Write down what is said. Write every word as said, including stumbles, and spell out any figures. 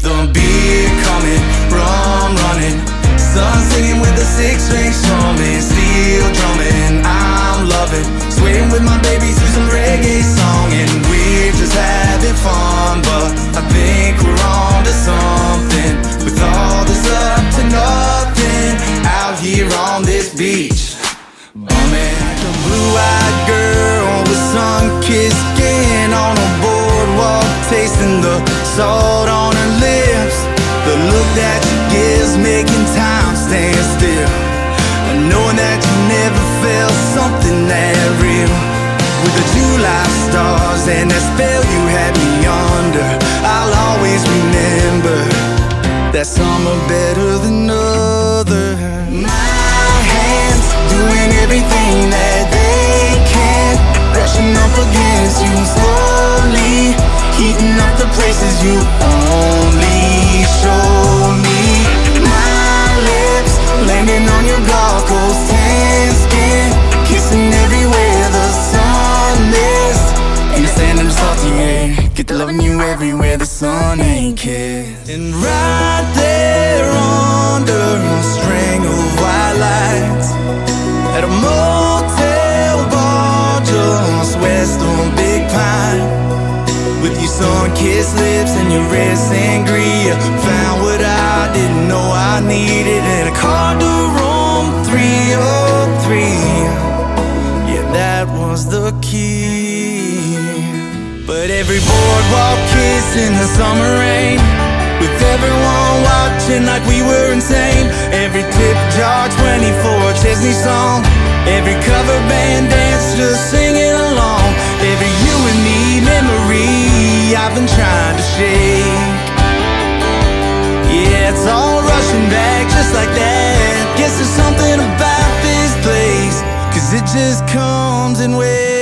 the beer coming, rum running, sun singing with a six-string strumming, steel drumming, I'm loving, swaying with my babies to some reggae song. And we're just having fun, but I think we're on to something, with all this up to nothing, out here on this beach, bumming. The blue-eyed girl with sun-kissed skin on a boardwalk, tasting the salt on her lips, the look that she gives making time stand still, and knowing that you never felt something that real. With the July stars and that spell you had me under, I'll always remember that summer better than other. My hands doing everything that they can, brushing up against you slowly, heating up the places you only show me. My lips landing on your Gulf Coast tan skin, kissing everywhere the sun is, and you're standing salty air, get to loving you everywhere the sun ain't kissed. And right there under a string of white lights, at a motel bar just west of Big Pine, with your sun-kissed lips and your red sangria, found what I didn't know I needed in a car to room three oh three. Yeah, that was the key. But every boardwalk kiss in the summer rain, with everyone watching like we were insane, every tip jar twenty-four Chesney song, every cover band dance just singing along, every you and me memory I've been trying to shake. Yeah, it's all rushing back just like that. Guess there's something about this place, 'cause it just comes in waves.